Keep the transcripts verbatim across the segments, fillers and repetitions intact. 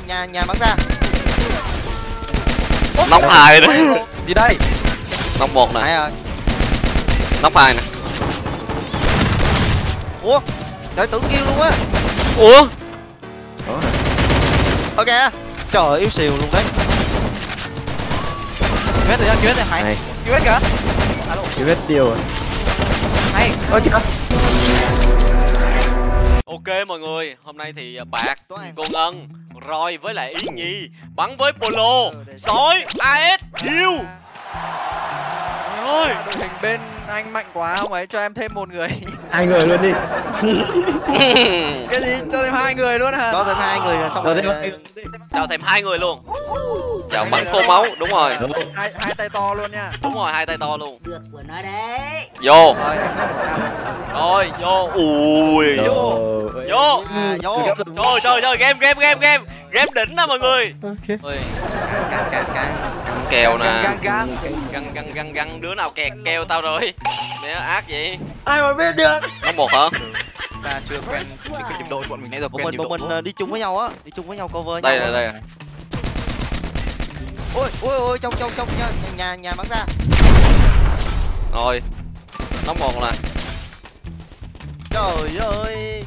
nhà nhà bắn ra. Nóc hai nữa. Đi đây. Nóc một nè. Nãy rồi. Nóc hai nè. Ủa? Trời tưởng kêu luôn á. Ủa? Ok. Trời ơi, yếu xìu luôn đấy. Kêu hết rồi, kêu hết rồi hay. Kêu hết kìa. Alo. Kêu hết tiêu rồi. Hay. Ơ kìa. Ok mọi người, hôm nay thì Bạc, cô Ngân, Roy với lại Ý Nhi bắn với Polo, Sói, a ét, Hiêu. Trời ơi. Đội hình bên anh mạnh quá, không ấy cho em thêm một người. Hai người luôn đi. Cái gì? Cho thêm hai người luôn hả? Cho thêm hai người rồi xong rồi. Cho thêm hai người luôn. Chào bắn khô máu, đúng rồi. Hai hai tay to luôn nha. Đúng rồi, hai tay to luôn. Được của nó đấy. Vô. Rồi anh hết một năm. Rồi, vô. Ui, vô. Vô. À, vô. Trời trời trời, game game game game. Game đỉnh đó mọi người. Ui. Căng căng căng. Căng kèo nè. Găng găng. Găng găng găng găng, đứa nào kẹt keo tao rồi. Mẹ ác vậy. Ai mà biết được. Nó một hả? Ta chưa quen cái nhịp đội bọn mình nãy giờ Bọn quen mình nhịp bọn độ. mình đi chung với nhau á, đi chung với nhau cover Đây nhau. là đây à. Ôi ôi ôi trong trong trong nhà nhà, nhà bắn ra. Rồi. Nó một nè. Trời ơi.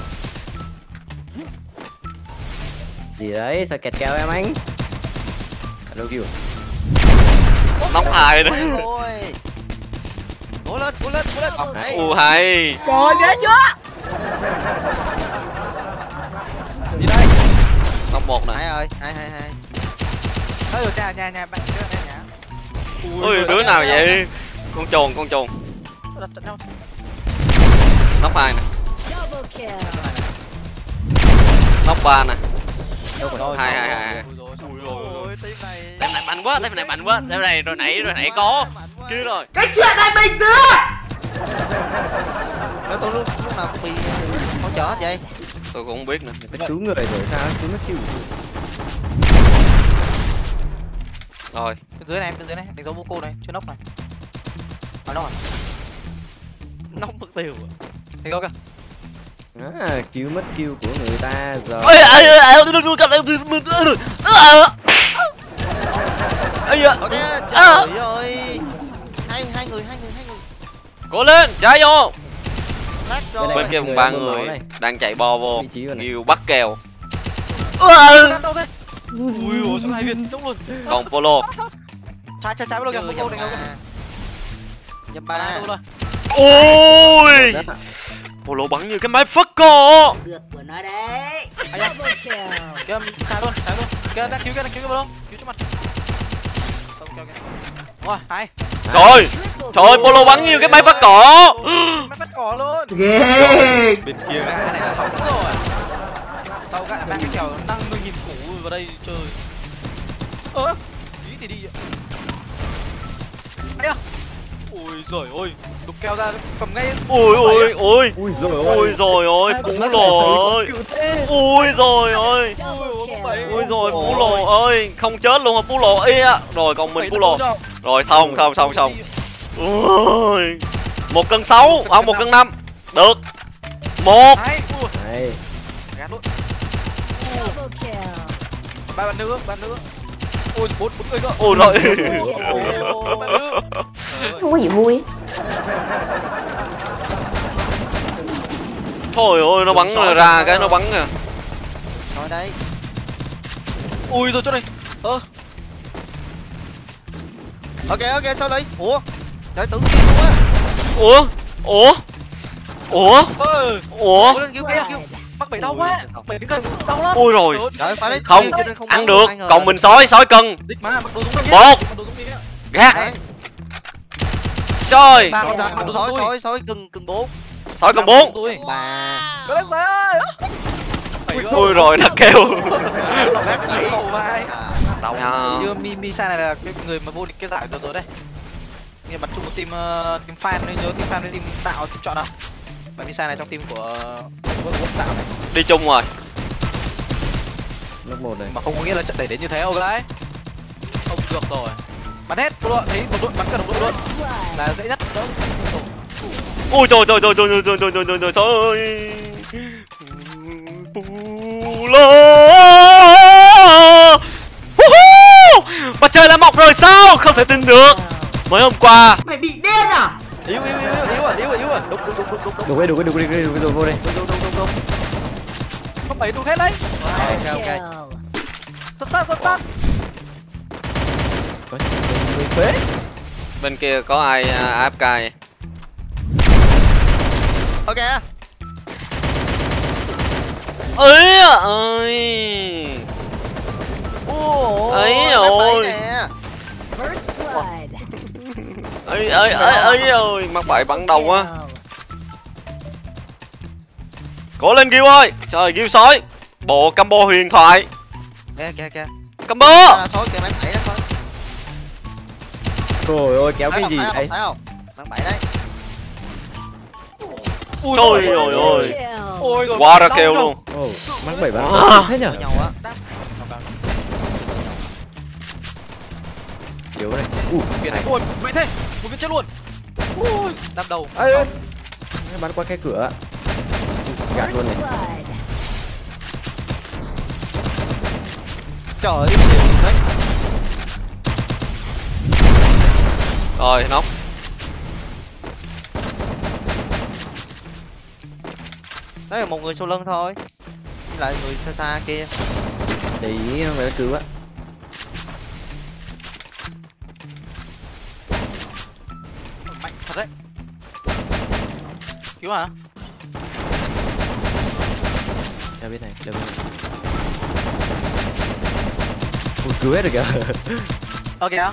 Gì đấy, sao kẹt kèo em anh? Đâu kêu. Nóc hai nữa. Ôi. Cố lên, cố lên, cố lên. Đấy. U hay. Trời ghê chưa? Đi đây. Nóc một nè. Hai rồi, hai hai hai. Ơ nhà nhà nhà bạn chưa nhà nhà. Ui, đứa nào vậy? Con trồn, con trồn. Nóc hai nè. Double kill. Nóc ba nè. Rồi, Hai hai hai. Ui rồi, team này. Tem này mạnh quá, tem này mạnh quá. Tem này rồi nãy rồi nãy có. Kia rồi. Cái chuyện này bình thường. Nói tôi lúc lúc nào cũng bị hỗ trợ hết vậy. Tôi cũng không biết nữa. Nó cứu người rồi sao? Cứu nó chịu. Rồi. Bên dưới này, bên dưới này, đánh dấu vô cô này, chưa nóc này. Ở đâu rồi? Nóc mất tiêu. Thấy không kìa? À, cứu mất kill của người ta rồi. Ôi ơi ơi ơi đừng đừng cầm em. Ây da. Ok, trời ơi. Hai hai người, hai người, hai người. Cố lên, trái vô. Lát rồi. Bên kia ba người đang chạy bo vô. Nhiều bắt kèo. Đâu thế? Ui ôi, xuống hai viên trống luôn. Còn Polo. Trái trái trái vào kìa, cô đánh đâu kìa. Nhầm ba. Ui. Polo bắn như cái máy phất co. Được của nó đấy. Ai da. Double kill. Kìa, trái luôn, trái luôn. Kìa, đang cứu kìa, đang cứu kìa vào đâu? Cứu trước mặt. Không kìa kìa. Rồi, hai. Trời. Trời ơi, Polo bắn như cái máy phát cỏ. Máy bắt cỏ luôn. Ghê. Bên kia gã này là hỏng rồi. Tao gã mang cái kèo năm mươi nghìn củ vào đây chơi. Ơ, ý thì đi ạ. Ây da. Ui giời ơi, đục keo ra cầm ngay. Ui ui ui. Ui rồi ôi. Ui rồi ôi, Pú lồ ơi. Ui rồi ơi. Ui rồi Pú lồ ơi, không chết luôn hả Pú lồ y á. Rồi còn mình Pú lồ. Rồi xong không xong xong. Ui. Một cân sáu, không một cân năm. Được. Một. Đây. Gạt luôn. Double kill. Ba bạn nữa, ba nữa. Ôi bốn bốn người cơ. Ôi rồi. Không có gì vui. Thôi ôi nó bắn ra cái nó bắn kìa. Rồi đây. Ui rồi chỗ này. Ơ. Ok ok sao đây? Ủa? Trời tưởng kêu luôn á. Ủa? Ủa? Ủa? Ơ. Ủa? Cố lên kêu kêu kêu. Mắc bẫy đau quá. Bẫy cái gần đau lắm. Ui rồi. Trời phải lấy Không, ăn được. Còn mình sói, sói cân. Đích má, mặc đồ súng Một. Gác. Trời. Ba con rắn, sói sói sói cưng cưng bốn. Sói cân bốn. Ba. Có lên sói ơi. Ui rồi nó kêu. Bác bảy. Tao nha. Như Mi Misa này là cái người mà vô địch cái giải vừa rồi đấy. Nghe bắn chung một team uh, team fan nên nhớ team fan nên team tạo team chọn nào. Và Misa này trong team của World uh, tạo này. Đi chung rồi. Lớp một này. Mà không có nghĩa là trận đẩy đến như thế ông gái. Không được rồi. Bắn hết bộ đội, thấy một đội bắn cả đồng đội luôn. Là dễ nhất đâu. Ui trời trời trời trời trời trời trời trời trời trời ơi. Pú lô. Ô, không thể tin được. Mới hôm qua. Mày bị điên à? Yếu yếu yếu yếu à, yếu à, yếu à. Đúng đúng đúng đúng đúng. Đục đi, đục đi, đục đi, đục đi, đục đi, đục vô đây. Đúng đúng đúng đúng đúng. Không bảy đục hết đấy. Ok ok. Xuất sắc xuất sắc. Người phế. Bên kia có ai a ép ca? Ok. Ấy ơi. Ồ. Ấy mắc rồi. bẫy nè. First blood. Ấy ấy ấy ấy ơi, mắc bẫy bắn đầu quá. Cố lên Gil ơi. Trời, Gil sói. Bộ combo huyền thoại. Kìa kìa kìa. Combo. Nó sói kìa, mắc bẫy đó sói. Trời ơi, kéo Thấy cái không, gì thấy không, vậy? thấy không? Mắc bẫy đấy. Trời ơi ơi. Ôi rồi. Qua ra kêu luôn. Ồ, mắc bảy bắn À. thế nhở? Nhau á. Yếu này. U, Viên này. Ôi, mẹ thế. Một viên chết luôn. Ui, đâm đầu. ơi ơi. Bắn qua cái cửa. Gạt luôn này. Trời ơi, xỉu đấy. Rồi, nóc. Đấy là một người sau lưng thôi. Lại người xa xa kia. Để ý không phải cứu á. Mạnh thật đấy. Cứu hả? Ra bên này, ra bên này. Ui, cứu hết rồi kìa. Ok á.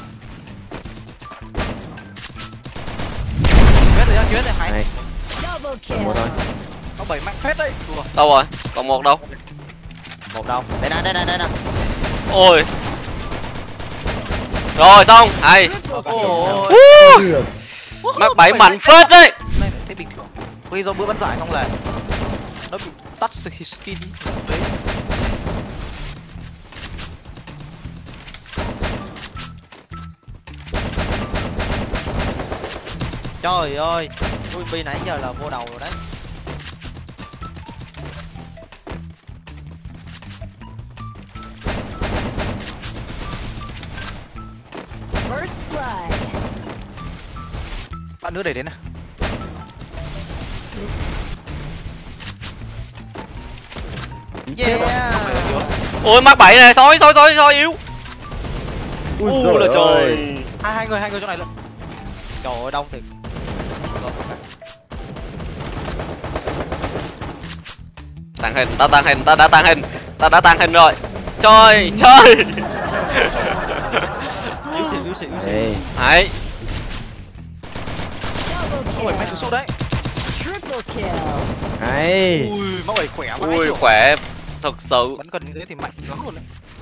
Cứu hết rồi, cứu hết rồi, hay. Này, Double còn một thôi. Nó bảy mạnh phết đấy. Đùa. Đâu rồi? Còn một đâu? Một đâu? Đây nè, đây nè, đây nè. Ôi. Rồi xong, hay. Ôi. Được. Mắc bẫy mạnh phết đấy. Này thấy bình thường. Bây giờ bữa bắn giải xong là nó bị tắt skin đi. Đấy. Trời ơi. u em pê nãy giờ là vô đầu rồi đấy. First blood. Bạn nữa đẩy đến này. Yeah. Ôi mắc bẫy này, sói sói sói sói yếu. Ui, U là trời. Hai hai người hai người chỗ này luôn. Trời ơi, đông thiệt. Tàng hình, ta tàng hình, ta đã tàng hình. Ta đã tàng hình rồi. Trời, trời. Yếu xỉu, yếu xỉu, yếu xỉu. Đây. Đấy. Double Ôi mạnh kill. cực sút đấy. Triple kill. Hay. Ui mắc bảy khỏe vãi. Ui chưởng. khỏe thật sự. Bắn cần như thế thì mạnh lắm luôn đấy.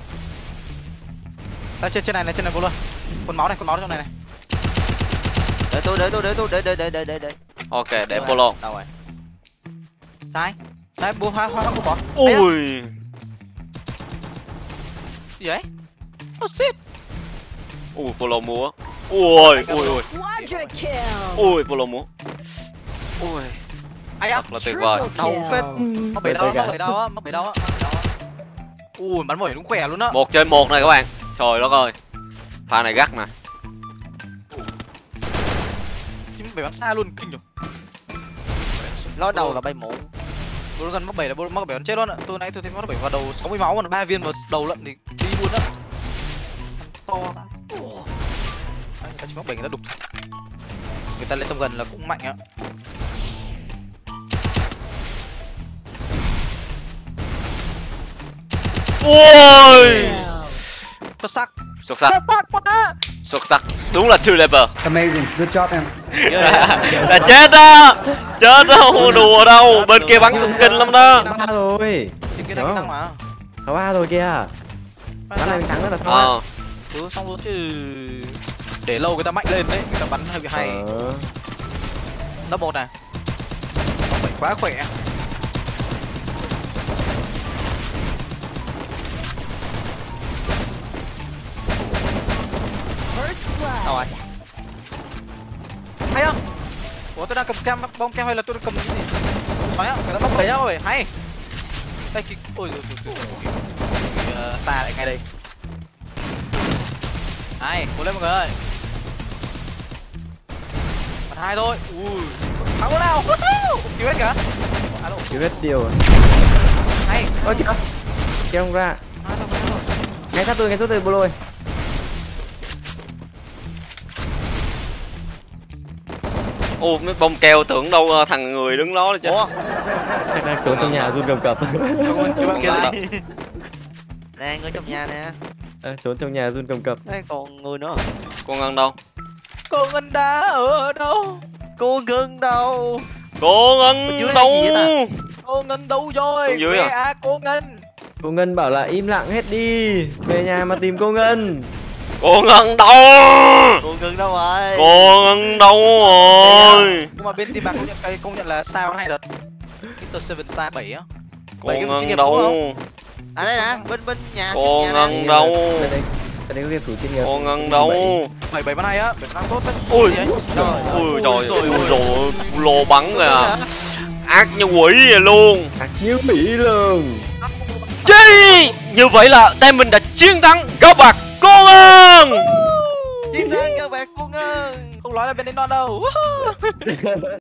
Đây trên trên này này, trên này vô luôn. Con máu này, con máu trong này này. Để tôi, để tôi, để tôi, để để để để để để. Ok, để Polo. Đâu rồi? Sai. Đấy, bua hoa hoa của bỏ. Ui. Gì đấy? Oh shit. Ui Polo múa. Ui ui ui. Quadra kill. Ui Polo múa. Ui. Ai á? Thật là tuyệt vời. Triple Đầu kill. phết. Mắc bảy đâu, mắc bảy đâu á, mắc bảy đâu á, mắc bảy đâu á. Ui bắn bảy đúng khỏe luôn á. Một trên một này các bạn. Trời đất ơi. Pha này gắt nè. Chứ bảy bắn xa luôn, kinh rồi. Ló đầu là bay muộn. Bố gần mắc bảy là bố mắc bảy bắn chết luôn ạ. Tôi nãy tôi thấy mắc bảy vào đầu sáu mươi máu còn ba viên vào đầu lận thì đi luôn á. To ra. Người ta chỉ mắc bảy người ta đục. Người ta lên tầm gần là cũng mạnh á. Ui. Xuất sắc. Xuất sắc. Xuất sắc quá. Xuất sắc. Đúng là true level. Amazing, good job em. Là chết đó. Chết đó, không đùa đâu. Bên kia bắn cũng kinh lắm đó. Ba rồi. Trên kia này kỹ năng mà. Sáu ba rồi kìa. Bắn này mình thắng rất là thắng. Ờ. Cứ xong rồi chứ. Để lâu người ta mạnh lên đấy, người ta bắn hơi bị hay. Ờ. Nó một này. Nó phải quá khỏe. First blood. Đâu rồi? Hay không? Ủa tôi đang cầm cam bom keo hay là tôi đang cầm cái gì? Nói á, người ta bóc đấy nhau rồi, hay. Đây kì, ôi rồi rồi rồi. Xa lại ngay đây. Này, cố lên mọi người ơi. Mặt hai thôi. Ui. Thắng luôn nào. Cứu hết cả. Alo. Cứu hết điều rồi. Hay. Ôi kìa. Kìa không ra. Ngay sát tôi, ngay sát tôi bô lôi. Ô mấy bông keo tưởng đâu ờ, thằng người đứng đó chứ. Ủa Chắc đang trốn trong nhà run cầm cập. Cứu bạn kia lại đi. nè người trong nhà nè. Ờ, trốn trong nhà run cầm cập. Đây còn người nữa. Con Ngân đâu? Cô Ngân đã ở đâu? Cô Ngân đâu? Cô Ở Ngân dưới đâu? hay gì vậy Cô Ngân đâu rồi? Xuống dưới Về à? à cô Ngân. Cô Ngân bảo là im lặng hết đi. Về nhà mà tìm cô Ngân. Cô Ngân đâu? Cô Ngân đâu rồi? Cô Ngân đâu rồi? Nhưng mà bên team bạc công nhận cái công nhận là sao hay thật. Victor Seven Star bảy á. Cô Bảy cái chuyên Ngân nghiệp đâu? đúng không? À đây nè, bên bên nhà. Cô nhà nè. Ngân đâu? Đây đây. Đây đây có game thủ chuyên nghiệp. Cô Ngân đâu? bảy bảy ban này á, bảy ban tốt đấy. Ui, Gì ấy? ui trời ơi, rồi, ui rồi, lô bắn rồi à. Ác như quỷ vậy luôn. Ác như Mỹ lường. Chi? Như vậy là team mình đã chiến thắng các bạn cô Ngân. Chiến thắng các bạn cô Ngân. Không nói là bên đây non đâu.